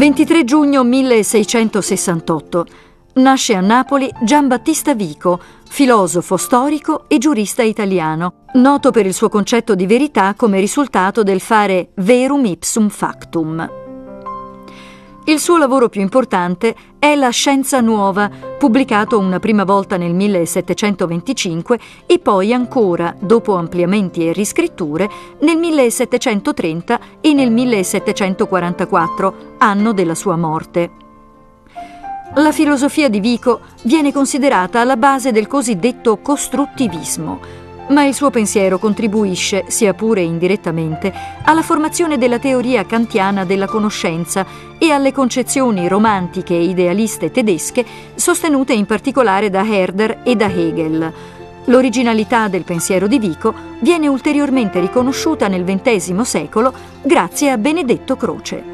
23 giugno 1668. Nasce a Napoli Giambattista Vico, filosofo storico e giurista italiano, noto per il suo concetto di verità come risultato del fare verum ipsum factum. Il suo lavoro più importante è La Scienza Nuova, pubblicato una prima volta nel 1725 e poi ancora, dopo ampliamenti e riscritture, nel 1730 e nel 1744, anno della sua morte. La filosofia di Vico viene considerata alla base del cosiddetto costruttivismo, ma il suo pensiero contribuisce, sia pure indirettamente, alla formazione della teoria kantiana della conoscenza e alle concezioni romantiche e idealiste tedesche sostenute in particolare da Herder e da Hegel. L'originalità del pensiero di Vico viene ulteriormente riconosciuta nel XX secolo grazie a Benedetto Croce.